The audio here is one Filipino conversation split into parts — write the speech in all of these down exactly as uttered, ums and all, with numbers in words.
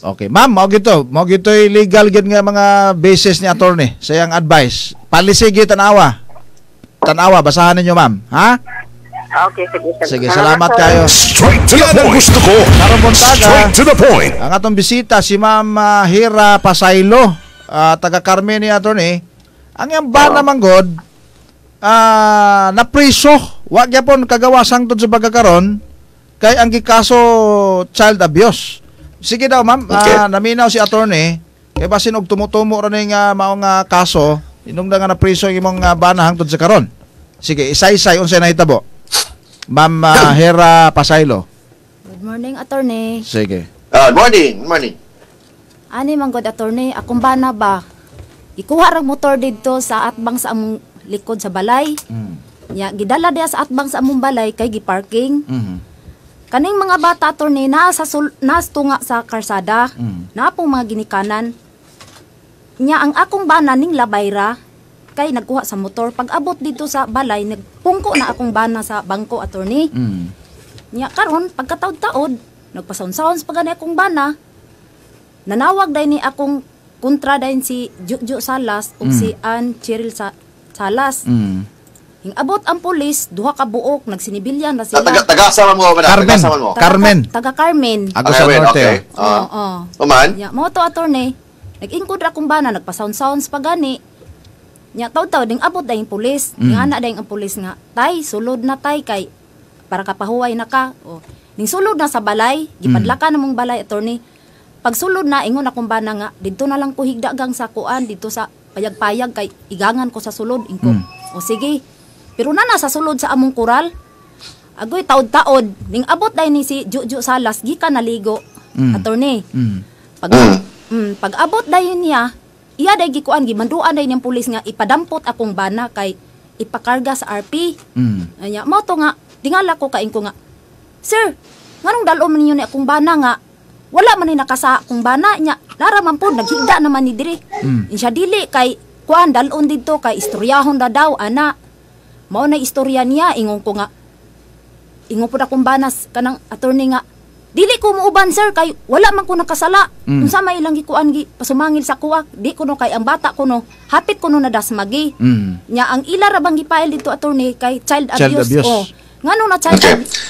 Okay, ma'am, mo gito, mo gito legal gid nga mga basis ni attorney sa iyang advice. Palisigi tanawa. Tanawa, basahan ninyo, ma'am. Ha? Okay, sige. Sige, salamat kayo. Straight to the point. Gusto ko. Straight to the point. Ang atong bisita si Ma'am uh, Hira Pasaylo, uh, taga Carmen ni attorney. Ang yang ba naman god uh, na priso, wa gyapon kagawasang tud sa pagkakaron kay ang gikaso child abuse. Sige daw, ma'am, okay. uh, naminaw si attorney kay basin og tumutumo ra ning uh, maong uh, kaso, inungda nga na priso imong uh, bana hangtod sa karon. Sige, isay-isay unsay nahitabo. Ma'am uh, Hera Pasaylo. Good morning, attorney. Sige. Uh, morning, morning. Ani man god, attorney, akong bana ba? Ikuha ra motor didto sa atbang sa among likod sa balay. Mm. Ya, gidala diha sa atbang sa among balay kay giparking. Mm. Kaning mga bata, attorney, naa sa sul- nas tunga sa karsada. Mm. Na pong mga ginikanan. Nya ang akong bana ning labayra kay nagkuha sa motor. Pag abot dito sa balay, nagpungko na akong bana sa bangko, attorney. Mm. Nya karon pagkataod-taod, nagpasaon-saon pa gani akong bana. Nanawag dai ni akong kontra dai si Juju Salas ug mm. si Ann Cheryl sa Salas. Mm. Hing abot ang pulis, duha ka buok, nagsinibilyan na sila. Taga taga sama mo ba? Carmen. Taga mo. Taga, Carmen. Taga Carmen. Ako sa Carmen, norte. okay. Oo, Uh, oo. Paman? Ya, mo to, attorney. Nag-ingkod ra kong bana, nagpasound-sounds pa gani. Nya taw-taw ding abot dayong pulis. Mm. Ning ana dayong ang pulis nga, tay, sulod na tay kay para kapahuway na ka. O, ning sulod na sa balay, gipadlaka mm. namong balay, attorney. Pag sulod na, ingon akong bana nga, dito na lang ko higdagang sa kuan, dito sa payag-payag kay igangan ko sa sulod. Ingko, mm. o sige. Pero na nasa sulod sa among kural. Agoy taod-taod, ning abot dai ni si Juju Salas gikan naligo. Mm. Attorney. Mm. Pag mm, pag abot dayon niya, iya day gikuan gimanduan day niyang pulis nga ipadampot akong bana kay ipakarga sa R P. Mm. Anya mo to nga tingala ko kaing ko nga. Sir, nganong dalom ninyo ni akong bana nga wala man ni nakasa akong bana nya. Lara man po naghigda naman ni diri. Mm. Insya dili kay kuan dalon didto kay istoryahon da daw ana. Mao na istorya niya, ingon ko nga. Ingon po na kong banas, kanang attorney nga. Dili ko muuban, sir, kay wala man ko nakasala. Mm. Kung sa may ilang gikuan, gi, pasumangil sa kuwak, di ko no kay ang bata ko no, hapit ko no nadasmagi. Mm. Nya, ang ila rabang gipail dito, attorney, kay child abuse. Child abuse. Oh, nga no na child okay. abuse.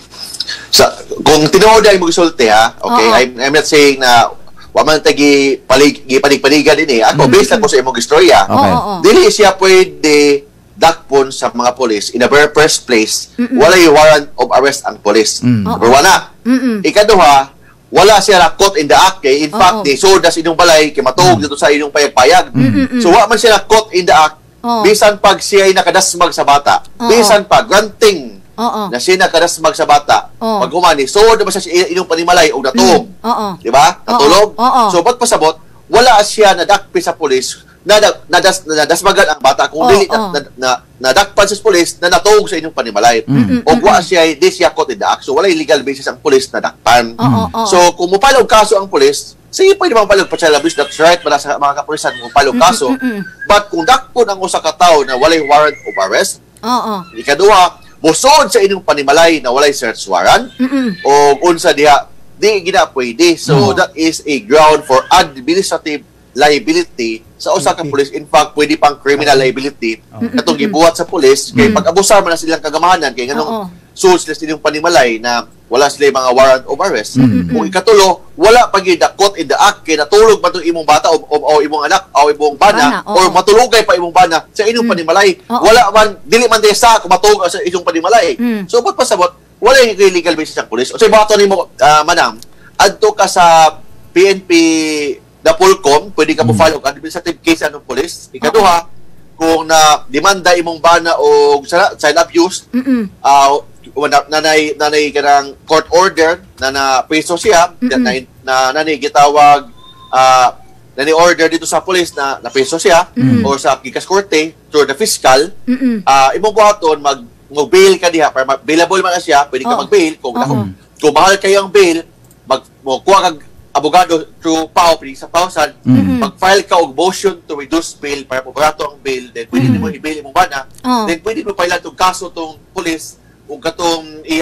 Sa, kung tinuod ay mo gisulti, ha? Okay, I'm, I'm not saying na waman tagi palig, gipalig-paligan din eh. Ako, mm. based ako sa imong istorya. Okay. Oh, oh, oh. Dili siya pwede dakpon sa mga polis in the very first place. Mm-mm. Wala yung warrant of arrest ang polis. Mm. Number one na. Mm-mm. Ikaduha, wala siya caught in the act. Eh. In oh, fact, oh. ni soda sa inyong balay, kimatuog mm. dito sa inyong payag-payag. Mm-mm. So, wala man siya caught in the act. Oh. Bisan pag siya ay nakadasmag sa bata. Oh, bisan pag granting oh, oh. na siya nakadasmag sa bata. Oh. Pag humani, soda ba siya sa inyong panimalay o natuog. Mm. Oh, oh. Diba? Natulog. Oh, oh. So, pagpasabot, wala siya nadakpi sa polis na nadas nadasmagan ang bata kung oh, dili oh. na, na, nadakpan sa pulis na natuog sa inyong panimalay. Mm. O wa siya di siya caught in the act. So wala legal basis ang pulis na dakpan. Oh, oh, oh. So kung mupalog kaso ang pulis, sige pwede bang palog pa child abuse, that's right, para sa mga kapulisan mupalog kaso. Mm, mm, mm. But kung dakpon ang usa ka tawo na walay warrant of arrest, oh, oh. ikaduha, musod sa inyong panimalay na walay search warrant, mm, mm. o unsa diha di gina pwede. So oh. that is a ground for administrative liability sa usa ka pulis. In fact, pwede pang criminal liability katong gibuhat sa pulis kay pag abusa man na silang kagamahanan kay nganong suod sila silang panimalay na wala sila mga warrant of arrest. Mm-hmm. Kung ikatulo, wala pag caught in the act kay natulog man tong imong bata o, o, o imong anak o imong bana, bana or matulugay pa imong bana sa inyong mm. panimalay. Oh, wala man dili man desa kumatulog sa inyong panimalay. Mm. So pag pasabot, wala yung legal basis ng pulis. O sa bato nimo uh, manam, adto ka sa P N P na Pulcom, pwede ka mo follow mm. administrative case ng police. Ikaduha, okay. kung na demanda imong bana o child abuse, uh, nanay nanay kanang court order na na preso siya, na, na nanay gitawag uh, nanay order dito sa police na na preso siya mm. o sa gikas korte through the fiscal, uh, imong buhaton mag mag-bail ka diha para bailable man na siya, pwede ka oh. mag-bail kung uh-huh. kung mahal kayo ang bail, mag mo kuha kag abogado through P A O, sa P A O S A D, mm-hmm. mag-file ka og motion to reduce bail para mabarato ang bail, then pwede mm-hmm. mo i-bail imong bana, oh. then pwede mo pala itong kaso itong police kung katong iyang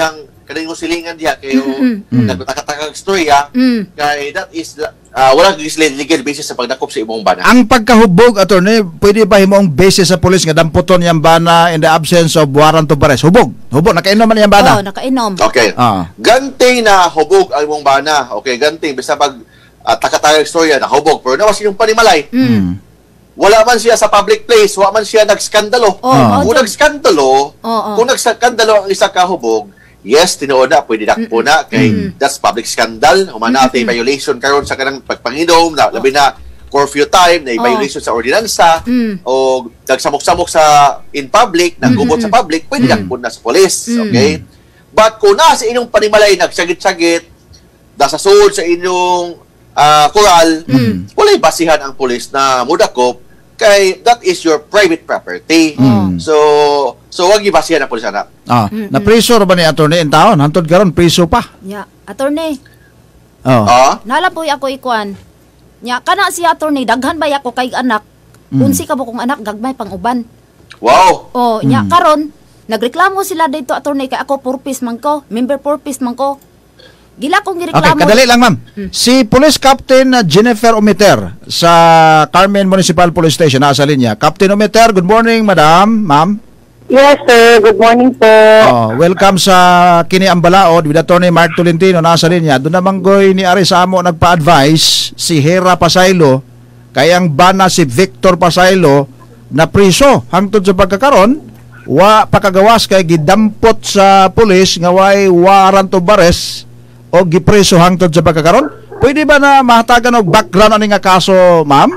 kaning yung silingan diha kayo Mm. nagtataka istorya Mm. kay that is uh, wala gyud legal basis sa pagdakop sa imong bana. Ang pagkahubog, attorney, pwede ba himong basis sa pulis nga damputon niyang bana in the absence of warrant of arrest? Hubog. Hubog. Nakainom man niyang bana. Oh, nakainom. Okay. Ah. Ganting na hubog ang imong bana. Okay, ganting basta pag uh, taka-taka istorya na hubog pero nawas yung panimalay. Mm. Wala man siya sa public place, wala man siya nagskandalo. Oh, Ah. oh, Kung Jud. nagskandalo, Oh, oh. kung nagskandalo ang isa ka hubog, yes, tinuod na, pwede dakpo na, kay that's public scandal, humana natin violation karon sa kanang pagpanginom, na, labi na curfew time, na Oh. violation sa ordinansa, Mm. o nagsamok-samok sa in public, nanggubot sa public, pwede dakpo na sa police, okay? But kung na sa inyong panimalay, nagsagit-sagit, nasa suod sa inyong ah, koral, wala'y basihan ang police na mudakop, kay that is your private property. Mm. So, so wag ibasihan ang police anak. Ah, na-preso ra ba ni attorney in taon? Hantod karon preso pa. Ya, attorney. Oh. Ah? Nala po ako ikuan. Nya kana si attorney daghan ba ako kay anak? Unsi ka mo kong anak gagmay pang uban. Wow. Oh, nya karon nagreklamo sila dito attorney kay ako purpose man ko, member purpose man ko. Gila kong Okay, gireklamo. kadali lang ma'am. Si Police Captain uh, Jennifer Umeter sa Carmen Municipal Police Station nasa linya. Captain Umeter, good morning madam, ma'am. Yes, sir. Good morning po. Oh, welcome sa Kini ang Balaod with Attorney Mark Tolentino nasa linya. Doon naman goy ni Ari Samo nagpa-advise si Hera Pasaylo kayang bana si Victor Pasaylo na priso hangtod sa pagkakaron wa pakagawas kay gidampot sa pulis nga way warrant of arrest o gipreso hangtod sa pagkakaron. Pwede ba na mahatagan og background ani nga kaso, ma'am?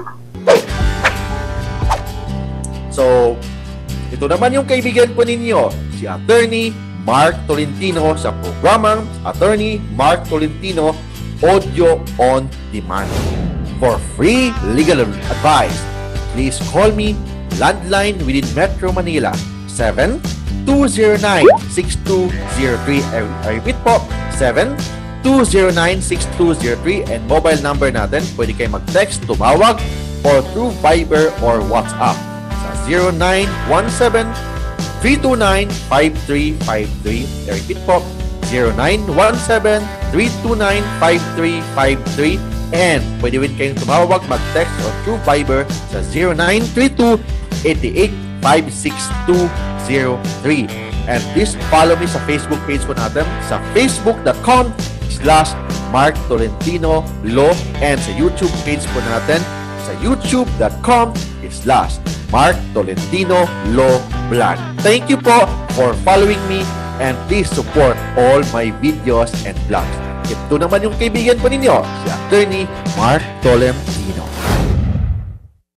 So, ito naman yung kaibigan po ninyo, si Attorney Mark Tolentino sa programang Attorney Mark Tolentino Audio on Demand. For free legal advice, please call me landline within Metro Manila seven two zero nine six two zero three. I repeat po, seven two zero nine six two zero three, and mobile number natin, pwede kayo mag-text, tumawag, or through Viber or WhatsApp sa zero nine one seven three two nine five three five three. I repeat po, zero nine one seven three two nine five three five three, and pwede rin kayong tumawag, mag-text, or through Viber sa zero nine three two eight eight five six two zero three. And please follow me sa Facebook page po natin sa facebook.com slash Mark Tolentino Law, and sa YouTube page po natin sa youtube.com slash Mark Tolentino Law Blog. Thank you po for following me, and please support all my videos and vlogs. Ito naman yung kaibigan po ninyo, si Attorney Mark Tolentino.